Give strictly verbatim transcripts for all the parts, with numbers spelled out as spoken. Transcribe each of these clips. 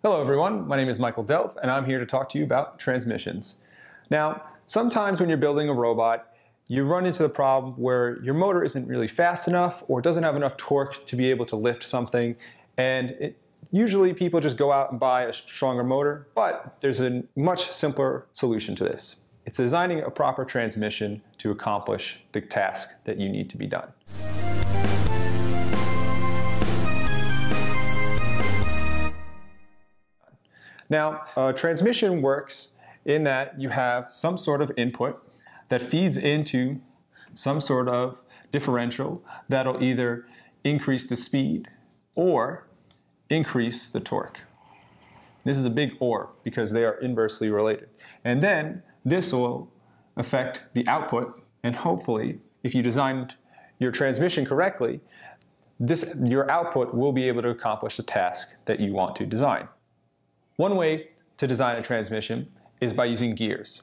Hello everyone, my name is Michael Delph and I'm here to talk to you about transmissions. Now, sometimes when you're building a robot, you run into the problem where your motor isn't really fast enough or doesn't have enough torque to be able to lift something, and it, usually people just go out and buy a stronger motor, but there's a much simpler solution to this. It's designing a proper transmission to accomplish the task that you need to be done. Now, a transmission works in that you have some sort of input that feeds into some sort of differential that'll either increase the speed or increase the torque. This is a big or because they are inversely related. And then this will affect the output, and hopefully, if you designed your transmission correctly, this, your output will be able to accomplish the task that you want to design. One way to design a transmission is by using gears.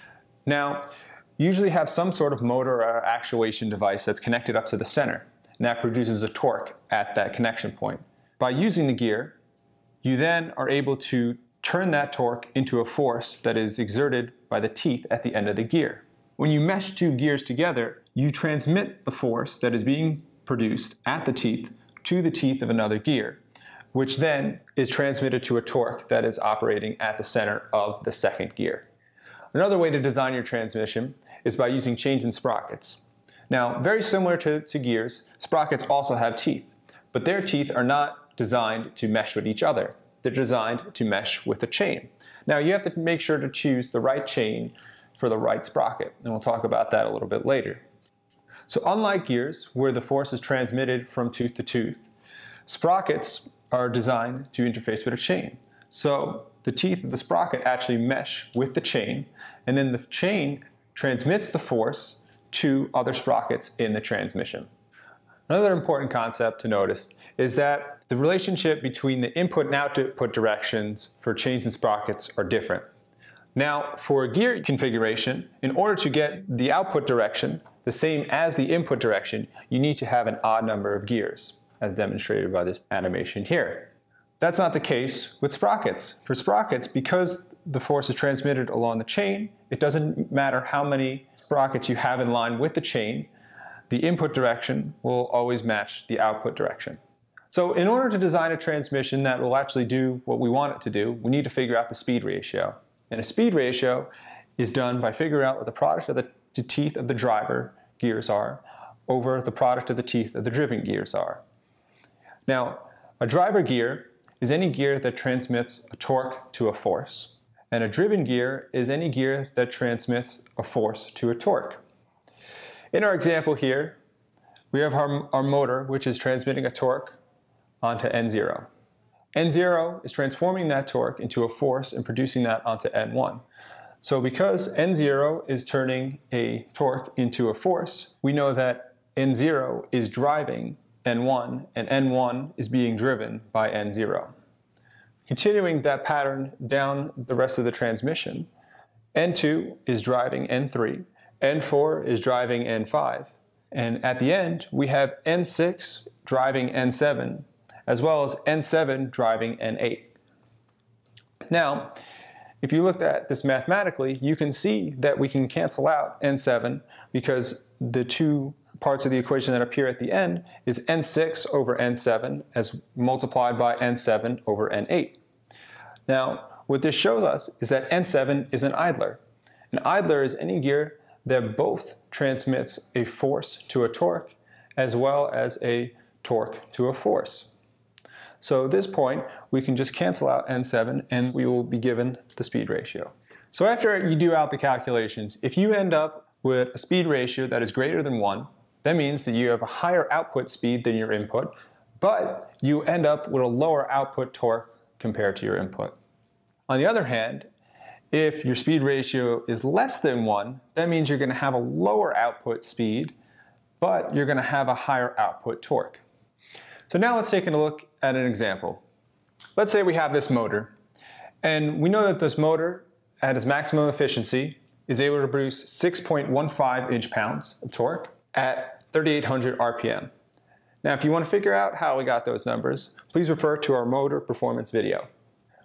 Now, you usually have some sort of motor or actuation device that's connected up to the center, and that produces a torque at that connection point. By using the gear, you then are able to turn that torque into a force that is exerted by the teeth at the end of the gear. When you mesh two gears together, you transmit the force that is being produced at the teeth to the teeth of another gear, which then is transmitted to a torque that is operating at the center of the second gear. Another way to design your transmission is by using chains and sprockets. Now, very similar to, to gears, sprockets also have teeth, but their teeth are not designed to mesh with each other. They're designed to mesh with a chain. Now, you have to make sure to choose the right chain for the right sprocket, and we'll talk about that a little bit later. So unlike gears, where the force is transmitted from tooth to tooth, sprockets are designed to interface with a chain. So the teeth of the sprocket actually mesh with the chain, and then the chain transmits the force to other sprockets in the transmission. Another important concept to notice is that the relationship between the input and output directions for chains and sprockets are different. Now, for a gear configuration, in order to get the output direction the same as the input direction, you need to have an odd number of gears, as demonstrated by this animation here. That's not the case with sprockets. For sprockets, because the force is transmitted along the chain, it doesn't matter how many sprockets you have in line with the chain, the input direction will always match the output direction. So in order to design a transmission that will actually do what we want it to do, we need to figure out the speed ratio. And a speed ratio is done by figuring out what the product of the, the teeth of the driver gears are over the product of the teeth of the driven gears are. Now, a driver gear is any gear that transmits a torque to a force, and a driven gear is any gear that transmits a force to a torque. In our example here, we have our, our motor, which is transmitting a torque onto N zero. N zero is transforming that torque into a force and producing that onto N one. So because N zero is turning a torque into a force, we know that N zero is driving N one, and N one is being driven by N zero. Continuing that pattern down the rest of the transmission, N two is driving N three, N four is driving N five, and at the end we have N six driving N seven, as well as N seven driving N eight. Now, if you looked at this mathematically, you can see that we can cancel out N seven because the two parts of the equation that appear at the end is N six over N seven as multiplied by N seven over N eight. Now, what this shows us is that N seven is an idler. An idler is any gear that both transmits a force to a torque as well as a torque to a force. So at this point, we can just cancel out N seven and we will be given the speed ratio. So after you do out the calculations, if you end up with a speed ratio that is greater than one, that means that you have a higher output speed than your input, but you end up with a lower output torque compared to your input. On the other hand, if your speed ratio is less than one, that means you're going to have a lower output speed, but you're going to have a higher output torque. So now let's take a look at an example. Let's say we have this motor, and we know that this motor at its maximum efficiency is able to produce six point one five inch-pounds of torque at thirty-eight hundred R P M. Now, if you want to figure out how we got those numbers, please refer to our motor performance video.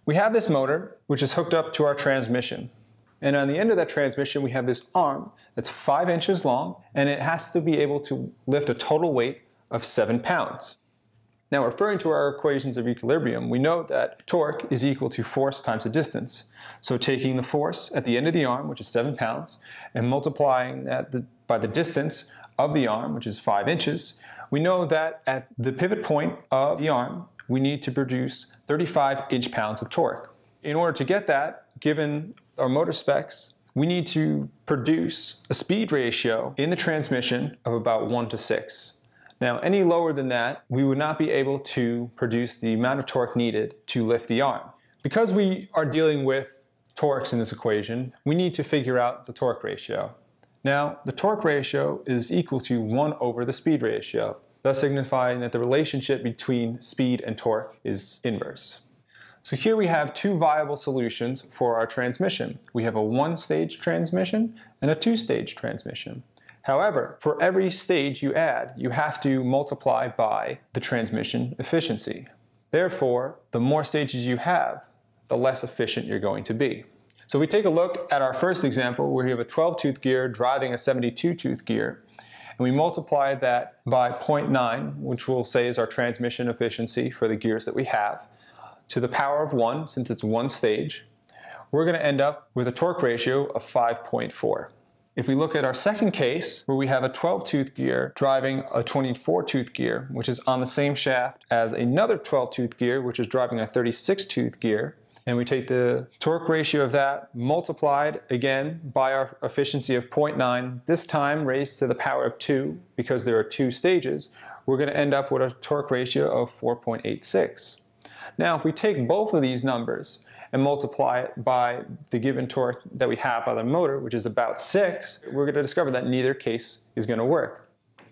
We have this motor, which is hooked up to our transmission. And on the end of that transmission, we have this arm that's five inches long, and it has to be able to lift a total weight of seven pounds. Now, referring to our equations of equilibrium, we know that torque is equal to force times the distance. So taking the force at the end of the arm, which is seven pounds, and multiplying that by the distance of the arm, which is five inches, we know that at the pivot point of the arm, we need to produce thirty-five inch-pounds of torque. In order to get that, given our motor specs, we need to produce a speed ratio in the transmission of about one to six. Now, any lower than that, we would not be able to produce the amount of torque needed to lift the arm. Because we are dealing with torques in this equation, we need to figure out the torque ratio. Now, the torque ratio is equal to one over the speed ratio, thus signifying that the relationship between speed and torque is inverse. So here we have two viable solutions for our transmission. We have a one-stage transmission and a two-stage transmission. However, for every stage you add, you have to multiply by the transmission efficiency. Therefore, the more stages you have, the less efficient you're going to be. So we take a look at our first example where we have a twelve tooth gear driving a seventy-two tooth gear, and we multiply that by zero point nine, which we'll say is our transmission efficiency for the gears that we have, to the power of one, since it's one stage. We're going to end up with a torque ratio of five point four. If we look at our second case, where we have a twelve tooth gear driving a twenty-four tooth gear, which is on the same shaft as another twelve tooth gear, which is driving a thirty-six tooth gear, and we take the torque ratio of that multiplied again by our efficiency of zero point nine, this time raised to the power of two, because there are two stages, we're going to end up with a torque ratio of four point eight six. Now, if we take both of these numbers and multiply it by the given torque that we have on the motor, which is about six, we're going to discover that neither case is going to work.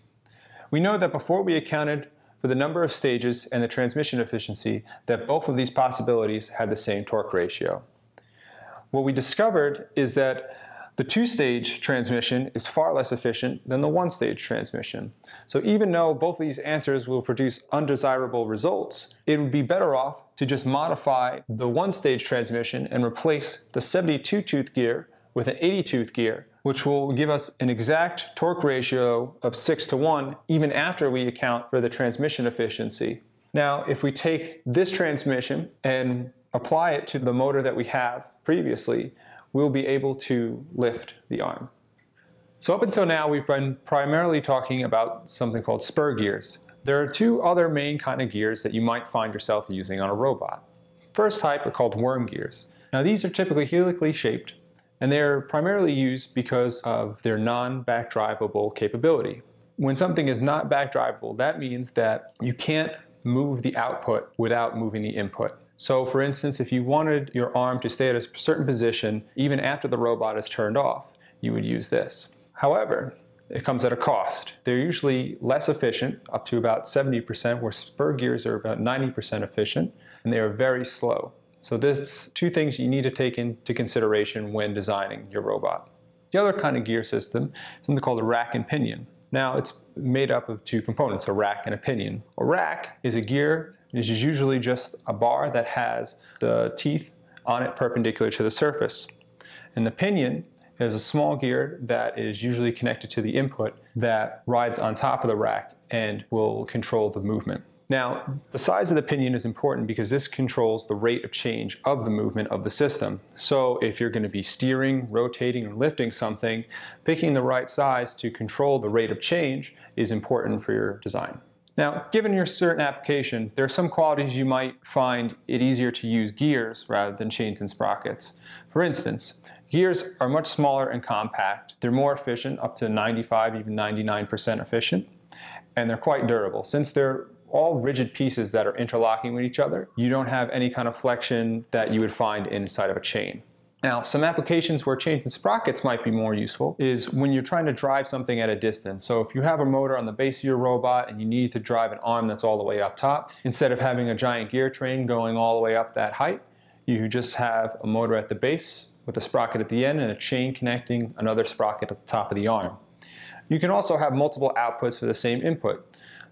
We know that before we accounted for the number of stages and the transmission efficiency, that both of these possibilities had the same torque ratio. What we discovered is that the two-stage transmission is far less efficient than the one-stage transmission. So even though both of these answers will produce undesirable results, it would be better off to just modify the one-stage transmission and replace the seventy-two tooth gear with an eighty tooth gear, which will give us an exact torque ratio of six to one even after we account for the transmission efficiency. Now, if we take this transmission and apply it to the motor that we have previously, we'll be able to lift the arm. So up until now, we've been primarily talking about something called spur gears. There are two other main kind of gears that you might find yourself using on a robot. First type are called worm gears. Now these are typically helically shaped, and they're primarily used because of their non-backdrivable capability. When something is not backdrivable, that means that you can't move the output without moving the input. So for instance, if you wanted your arm to stay at a certain position even after the robot is turned off, you would use this. However, it comes at a cost. They're usually less efficient, up to about seventy percent, where spur gears are about ninety percent efficient, and they are very slow. So there's two things you need to take into consideration when designing your robot. The other kind of gear system is something called a rack and pinion. Now it's made up of two components, a rack and a pinion. A rack is a gear. It is usually just a bar that has the teeth on it perpendicular to the surface. And the pinion is a small gear that is usually connected to the input that rides on top of the rack and will control the movement. Now, the size of the pinion is important because this controls the rate of change of the movement of the system. So if you're going to be steering, rotating, or lifting something, picking the right size to control the rate of change is important for your design. Now, given your certain application, there are some qualities you might find it easier to use gears rather than chains and sprockets. For instance, gears are much smaller and compact. They're more efficient, up to ninety-five, even ninety-nine percent efficient, and they're quite durable. Since they're all rigid pieces that are interlocking with each other, you don't have any kind of flexion that you would find inside of a chain. Now, some applications where chains and sprockets might be more useful is when you're trying to drive something at a distance. So if you have a motor on the base of your robot and you need to drive an arm that's all the way up top, instead of having a giant gear train going all the way up that height, you just have a motor at the base with a sprocket at the end and a chain connecting another sprocket at the top of the arm. You can also have multiple outputs for the same input.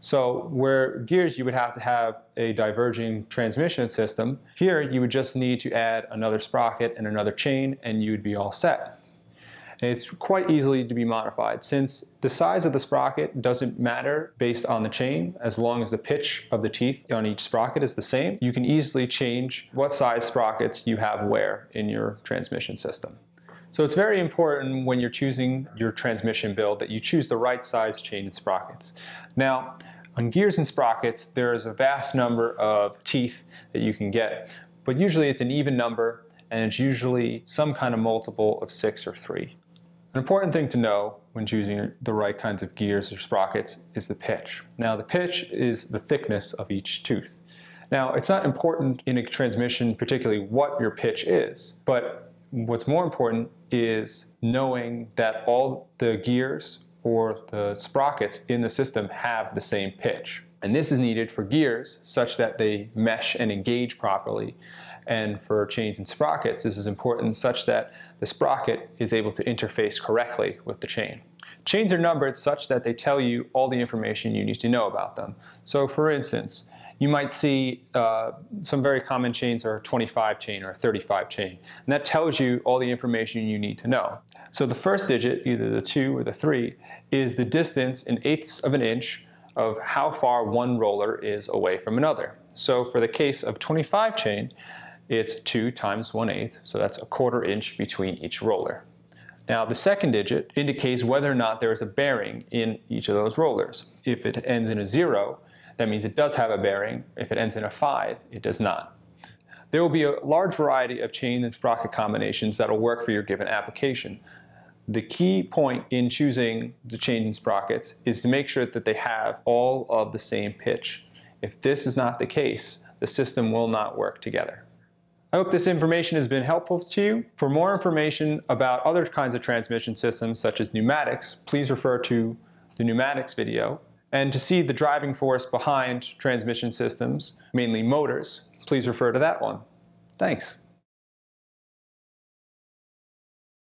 So where gears you would have to have a diverging transmission system, here you would just need to add another sprocket and another chain and you'd be all set. And it's quite easily to be modified since the size of the sprocket doesn't matter based on the chain. As long as the pitch of the teeth on each sprocket is the same, you can easily change what size sprockets you have where in your transmission system. So it's very important when you're choosing your transmission build that you choose the right size chain and sprockets. Now, on gears and sprockets, there is a vast number of teeth that you can get, but usually it's an even number and it's usually some kind of multiple of six or three. An important thing to know when choosing the right kinds of gears or sprockets is the pitch. Now, the pitch is the thickness of each tooth. Now, it's not important in a transmission particularly what your pitch is, but what's more important is knowing that all the gears or the sprockets in the system have the same pitch. And this is needed for gears such that they mesh and engage properly. And for chains and sprockets, this is important such that the sprocket is able to interface correctly with the chain. Chains are numbered such that they tell you all the information you need to know about them. So for instance, you might see uh, some very common chains are a twenty-five chain or a thirty-five chain. And that tells you all the information you need to know. So the first digit, either the two or the three, is the distance in eighths of an inch of how far one roller is away from another. So for the case of twenty-five chain, it's two times one eighth, so that's a quarter inch between each roller. Now the second digit indicates whether or not there is a bearing in each of those rollers. If it ends in a zero, that means it does have a bearing. If it ends in a five, it does not. There will be a large variety of chain and sprocket combinations that will work for your given application. The key point in choosing the chain and sprockets is to make sure that they have all of the same pitch. If this is not the case, the system will not work together. I hope this information has been helpful to you. For more information about other kinds of transmission systems such as pneumatics, please refer to the pneumatics video. And to see the driving force behind transmission systems, mainly motors, please refer to that one. Thanks.